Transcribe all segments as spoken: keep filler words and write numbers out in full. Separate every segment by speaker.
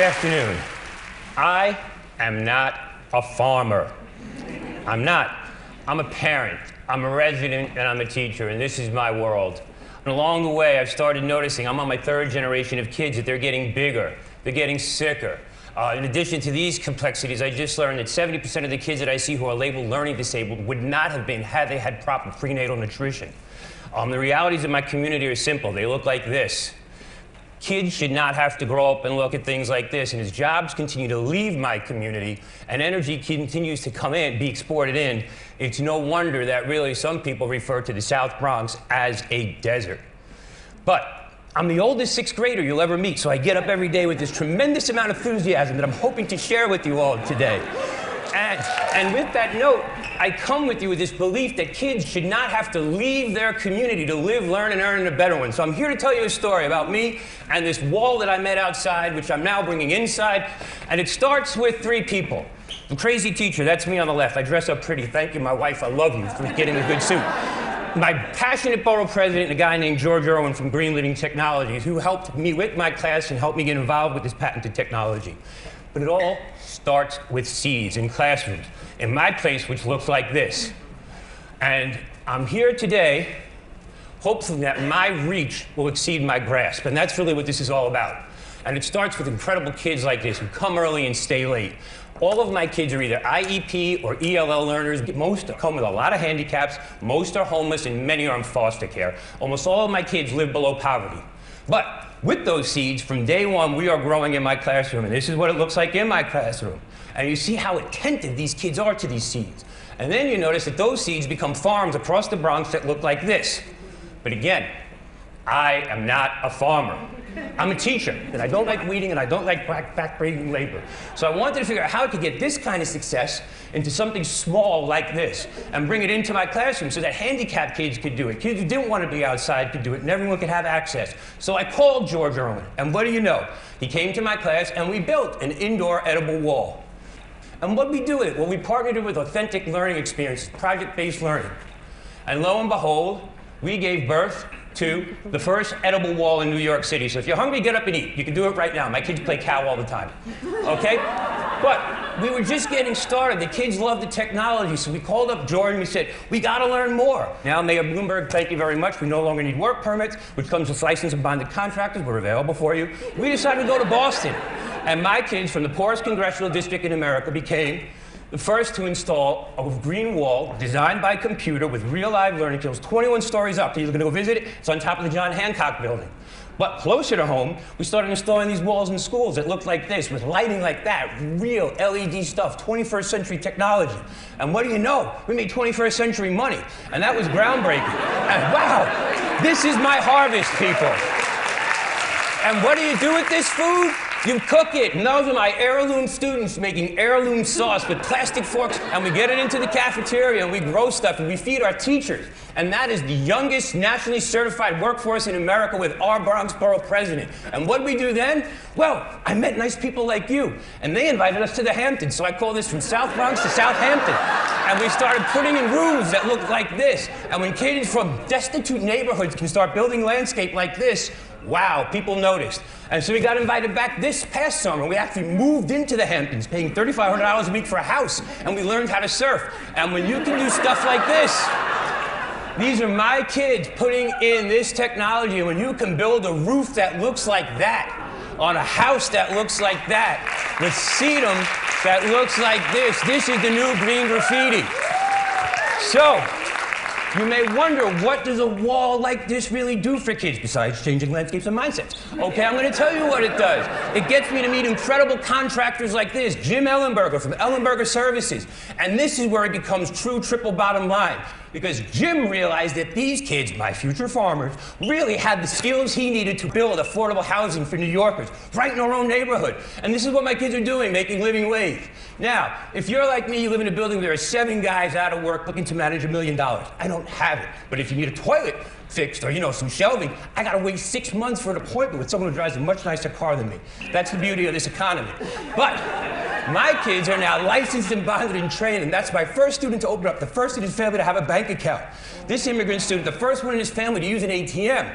Speaker 1: afternoon. I am not a farmer. I'm not. I'm a parent, I'm a resident, and I'm a teacher, and this is my world. And along the way, I've started noticing, I'm on my third generation of kids, that they're getting bigger, they're getting sicker. Uh, in addition to these complexities, I just learned that seventy percent of the kids that I see who are labeled learning disabled would not have been had they had proper prenatal nutrition. Um, the realities of my community are simple. They look like this. Kids should not have to grow up and look at things like this. And as jobs continue to leave my community and energy continues to come in, be exported in, it's no wonder that really some people refer to the South Bronx as a desert. But I'm the oldest sixth grader you'll ever meet, so I get up every day with this tremendous amount of enthusiasm that I'm hoping to share with you all today. And, and with that note, I come with you with this belief that kids should not have to leave their community to live, learn, and earn a better one. So I'm here to tell you a story about me and this wall that I met outside, which I'm now bringing inside. And it starts with three people. The crazy teacher, that's me on the left. I dress up pretty. Thank you, my wife. I love you for getting a good suit. My passionate borough president, a guy named George Irwin from Green Living Technologies, who helped me with my class and helped me get involved with this patented technology. But it all starts with seeds in classrooms, in my place, which looks like this. And I'm here today, hopefully that my reach will exceed my grasp. And that's really what this is all about. And it starts with incredible kids like this who come early and stay late. All of my kids are either I E P or E L L learners. Most come with a lot of handicaps. Most are homeless, and many are in foster care. Almost all of my kids live below poverty. But with those seeds, from day one, we are growing in my classroom. And this is what it looks like in my classroom. And you see how attentive these kids are to these seeds. And then you notice that those seeds become farms across the Bronx that look like this. But again, I am not a farmer. I'm a teacher, and I don't like weeding, and I don't like back-breaking labor. So I wanted to figure out how to get this kind of success into something small like this and bring it into my classroom so that handicapped kids could do it. Kids who didn't want to be outside could do it, and everyone could have access. So I called George Irwin, and what do you know? He came to my class, and we built an indoor edible wall. And what did we do with it? Well, we partnered it with authentic learning experiences, project-based learning. And lo and behold, we gave birth to the first edible wall in New York City. So if you're hungry, get up and eat. You can do it right now. My kids play cow all the time, okay? But we were just getting started. The kids love the technology, so we called up Jordan and we said, we gotta learn more. Now, Mayor Bloomberg, thank you very much. We no longer need work permits, which comes with licensed and bonded contractors. We're available for you. We decided to go to Boston. And my kids from the poorest congressional district in America became the first to install a green wall designed by computer with real live learning tools, twenty-one stories up. You're going to go visit it. It's on top of the John Hancock building. But closer to home, we started installing these walls in schools that looked like this, with lighting like that, real L E D stuff, twenty-first century technology. And what do you know? We made twenty-first century money. And that was groundbreaking. And wow, this is my harvest, people. And what do you do with this food? You cook it, and those are my heirloom students making heirloom sauce with plastic forks, and we get it into the cafeteria, and we grow stuff, and we feed our teachers. And that is the youngest nationally certified workforce in America with our Bronx Borough president. And what did we do then? Well, I met nice people like you, and they invited us to the Hamptons, so I call this from South Bronx to Southampton. And we started putting in rooms that looked like this. And when kids from destitute neighborhoods can start building landscape like this, wow, people noticed. And so we got invited back this past summer. We actually moved into the Hamptons, paying thirty-five hundred dollars a week for a house, and we learned how to surf. And when you can do stuff like this, these are my kids putting in this technology, and when you can build a roof that looks like that, on a house that looks like that, with sedum that looks like this, this is the new green graffiti. So, you may wonder, what does a wall like this really do for kids besides changing landscapes and mindsets? Okay, I'm going to tell you what it does. It gets me to meet incredible contractors like this, Jim Ellenberger from Ellenberger Services. And this is where it becomes true triple bottom line. Because Jim realized that these kids, my future farmers, really had the skills he needed to build affordable housing for New Yorkers, right in our own neighborhood. And this is what my kids are doing, making living wage. Now, if you're like me, you live in a building where there are seven guys out of work looking to manage a million dollars. I don't have it. But if you need a toilet fixed or, you know, some shelving, I gotta wait six months for an appointment with someone who drives a much nicer car than me. That's the beauty of this economy. But my kids are now licensed and bonded and trained, and that's my first student to open up, the first in his family to have a bank account. This immigrant student, the first one in his family to use an A T M.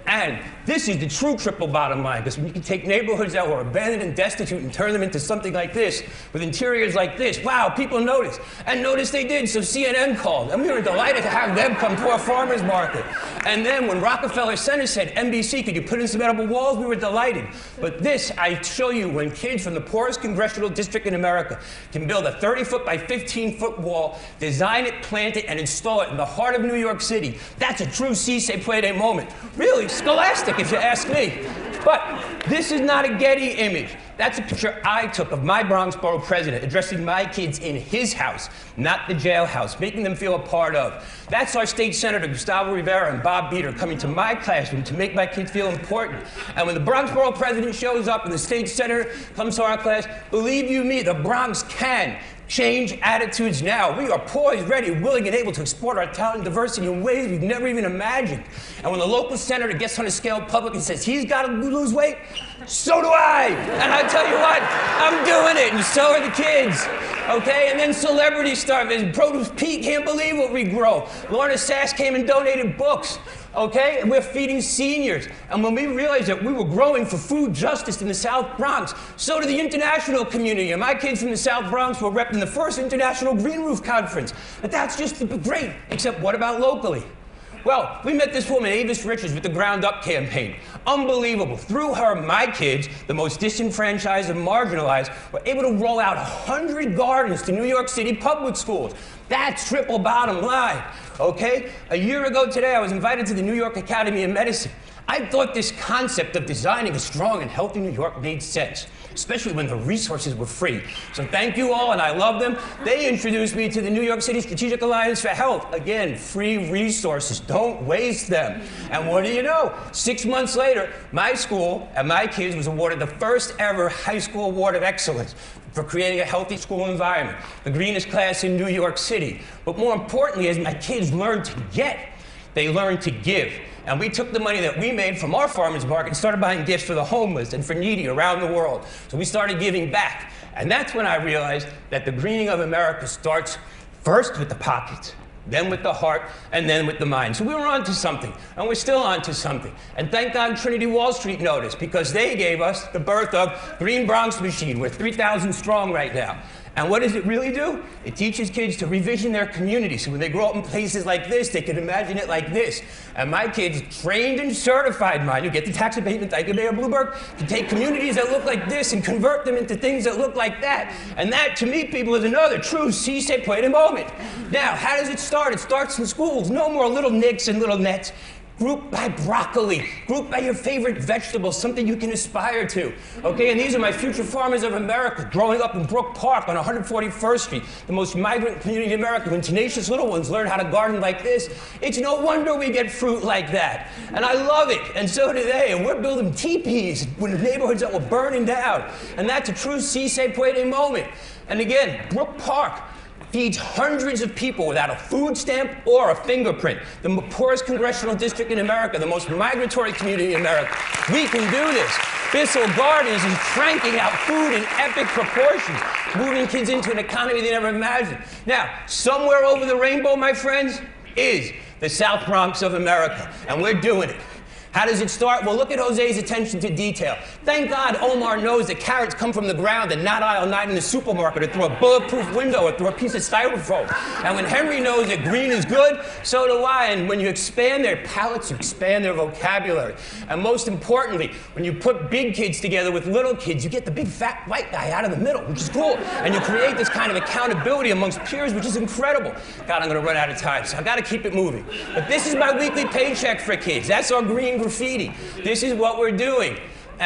Speaker 1: And this is the true triple bottom line, because when you can take neighborhoods that were abandoned and destitute and turn them into something like this, with interiors like this, wow, people noticed. And notice they did, so C N N called. And we were delighted to have them come to our farmers market. And then when Rockefeller Center said, N B C, could you put in some edible walls? We were delighted. But this, I show you when kids from the poorest congressional district in America can build a thirty foot by fifteen foot wall, design it, plant it, and install it in the heart of New York City. That's a true si se puede moment. Really scholastic, if you ask me. But this is not a Getty image. That's a picture I took of my Bronx Borough president addressing my kids in his house, not the jailhouse, making them feel a part of. That's our state senator, Gustavo Rivera, and Bob Beater coming to my classroom to make my kids feel important. And when the Bronx Borough president shows up and the state senator comes to our class, believe you me, the Bronx can change attitudes now. We are poised, ready, willing, and able to exploit our talent and diversity in ways we've never even imagined. And when the local senator gets on a scale public and says he's got to lose weight, so do I. And I tell you what, I'm doing it, and so are the kids. Okay, and then celebrities start. Produce Pete can't believe what we grow. Lorna Sass came and donated books. Okay, and we're feeding seniors. And when we realized that we were growing for food justice in the South Bronx, so did the international community. And my kids from the South Bronx were repping the first International Green Roof Conference. But that's just great, except what about locally? Well, we met this woman, Avis Richards, with the Ground Up campaign. Unbelievable. Through her, my kids, the most disenfranchised and marginalized, were able to roll out one hundred gardens to New York City public schools. That's triple bottom line, okay? A year ago today, I was invited to the New York Academy of Medicine. I thought this concept of designing a strong and healthy New York made sense, especially when the resources were free. So thank you all, and I love them. They introduced me to the New York City Strategic Alliance for Health. Again, free resources, don't waste them. And what do you know? Six months later, my school and my kids was awarded the first ever high school award of excellence for creating a healthy school environment, the greenest class in New York City. But more importantly, as my kids learned to get, they learned to give. And we took the money that we made from our farmers market and started buying gifts for the homeless and for needy around the world. So we started giving back. And that's when I realized that the greening of America starts first with the pockets, then with the heart, and then with the mind. So we were on to something, and we're still on to something. And thank God Trinity Wall Street noticed, because they gave us the birth of Green Bronx Machine. We're three thousand strong right now. And what does it really do? It teaches kids to revision their community. So when they grow up in places like this, they can imagine it like this. And my kids, trained and certified, mind you, get the tax abatement, thank you, Mayor Bloomberg, to take communities that look like this and convert them into things that look like that. And that, to me, people, is another true si se puede moment. Now, how does it start? It starts in schools. No more little nicks and little nets. Group by broccoli, group by your favorite vegetable, something you can aspire to. Okay, and these are my future farmers of America, growing up in Brook Park on one hundred forty-first street, the most migrant community in America. When tenacious little ones learn how to garden like this, it's no wonder we get fruit like that. And I love it, and so do they. And we're building teepees in neighborhoods that were burning down. And that's a true si se puede moment. And again, Brook Park feeds hundreds of people without a food stamp or a fingerprint. The poorest congressional district in America, the most migratory community in America. We can do this. Bissell Gardens is cranking out food in epic proportions, moving kids into an economy they never imagined. Now, somewhere over the rainbow, my friends, is the South Bronx of America, and we're doing it. How does it start? Well, look at Jose's attention to detail. Thank God Omar knows that carrots come from the ground and not aisle nine in the supermarket or through a bulletproof window or through a piece of styrofoam. And when Henry knows that green is good, so do I. And when you expand their palates, you expand their vocabulary. And most importantly, when you put big kids together with little kids, you get the big fat white guy out of the middle, which is cool. And you create this kind of accountability amongst peers, which is incredible. God, I'm going to run out of time, so I've got to keep it moving. But this is my weekly paycheck for kids. That's our green graffiti. This is what we're doing.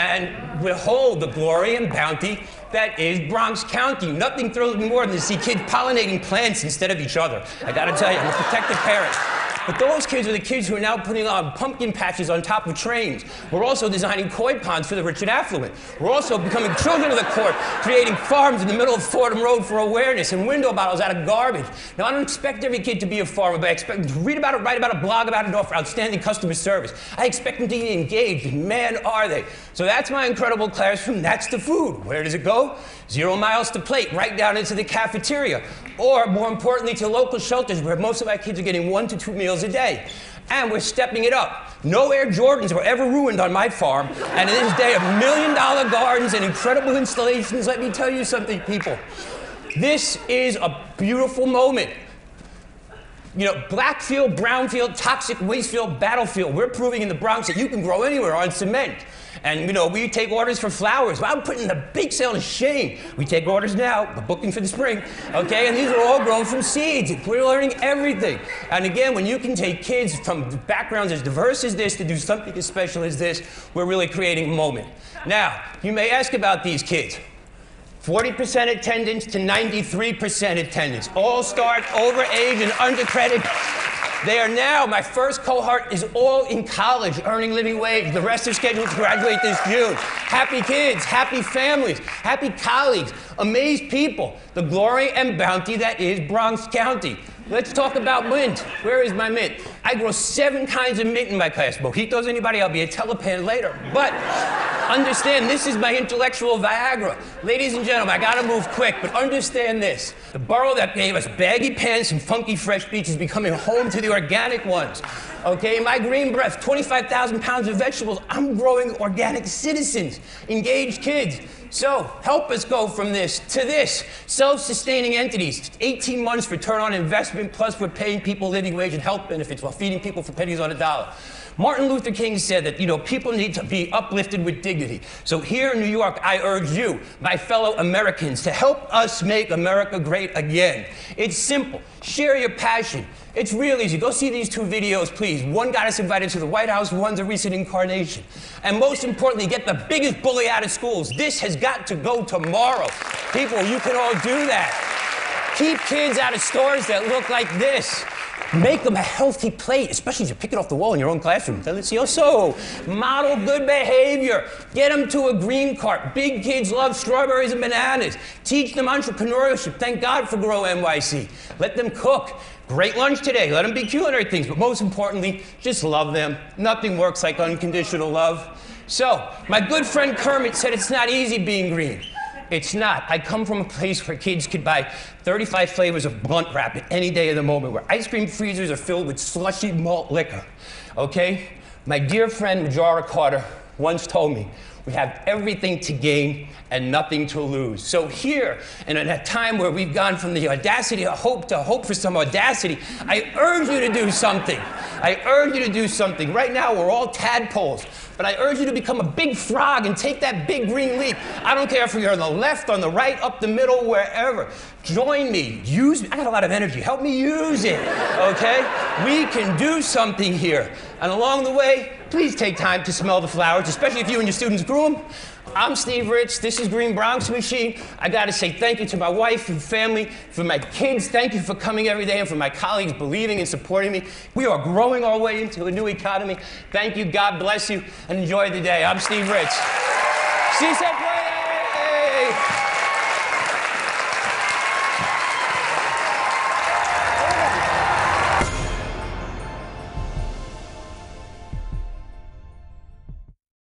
Speaker 1: And behold the glory and bounty that is Bronx County. Nothing thrills me more than to see kids pollinating plants instead of each other. I gotta tell you, I'm a protective parent. But those kids are the kids who are now putting on pumpkin patches on top of trains. We're also designing koi ponds for the rich and affluent. We're also becoming children of the court, creating farms in the middle of Fordham Road for awareness and window bottles out of garbage. Now, I don't expect every kid to be a farmer, but I expect them to read about it, write about it, blog about it, and offer outstanding customer service. I expect them to be engaged, and man, are they. So that's my incredible classroom. That's the food. Where does it go? Zero miles to plate, right down into the cafeteria. Or, more importantly, to local shelters where most of our kids are getting one to two meals a day.
Speaker 2: And we're stepping it up. No Air Jordans were ever ruined on my farm. And in this day of million-dollar gardens and incredible installations, let me tell you something, people. This is a beautiful moment. You know, black field, brown field, toxic waste field, battlefield. We're proving in the Bronx that you can grow anywhere on cement. And, you know, we take orders for flowers. I'm putting the big sale to shame. We take orders now, we're booking for the spring, okay? And these are all grown from seeds. We're learning everything. And again, when you can take kids from backgrounds as diverse as this to do something as special as this, we're really creating a moment. Now, you may ask about these kids. forty percent attendance to ninety-three percent attendance. All start over age and undercredited. They are now, my first cohort is all in college, earning living wage. The rest are scheduled to graduate this June. Happy kids, happy families, happy colleagues, amazed people, the glory and bounty that is Bronx County. Let's talk about mint. Where is my mint? I grow seven kinds of mint in my class. Mojitos, anybody? I'll be a telepan later. But understand, this is my intellectual Viagra. Ladies and gentlemen, I gotta move quick, but understand this. The borough that gave us baggy pants and funky fresh beach is becoming home to the organic ones. Okay, my green breath, twenty-five thousand pounds of vegetables. I'm growing organic citizens, engaged kids. So help us go from this to this. Self-sustaining entities, eighteen months return on investment, plus we're paying people living wage and health benefits while feeding people for pennies on a dollar. Martin Luther King said that, you know, people need to be uplifted with dignity. So here in New York, I urge you, my fellow Americans, to help us make America great again. It's simple. Share your passion. It's real easy. Go see these two videos, please. One got us invited to the White House, one's a recent incarnation. And most importantly, get the biggest bully out of schools. This has got to go tomorrow. People, you can all do that. Keep kids out of stores that look like this. Make them a healthy plate, especially if you pick it off the wall in your own classroom. Let's see, also, model good behavior. Get them to a green cart. Big kids love strawberries and bananas. Teach them entrepreneurship. Thank God for Grow N Y C. Let them cook. Great lunch today. Let them be culinary things. But most importantly, just love them. Nothing works like unconditional love. So, my good friend Kermit said it's not easy being green. It's not. I come from a place where kids could buy thirty-five flavors of Blunt Wrap at any day of the moment, where ice cream freezers are filled with slushy malt liquor, okay? My dear friend Majora Carter once told me, we have everything to gain and nothing to lose. So here, and in a time where we've gone from the audacity of hope to hope for some audacity, I urge you to do something. I urge you to do something. Right now, we're all tadpoles. But I urge you to become a big frog and take that big green leap. I don't care if you're on the left, on the right, up the middle, wherever. Join me. Use me. I got a lot of energy. Help me use it, okay? We can do something here. And along the way, please take time to smell the flowers, especially if you and your students grew them. I'm Steve Rich. This is Green Bronx Machine. I got to say thank you to my wife and family, for my kids. Thank you for coming every day, and for my colleagues believing and supporting me. We are growing our way into a new economy. Thank you. God bless you, and enjoy the day. I'm Steve Rich. See you soon.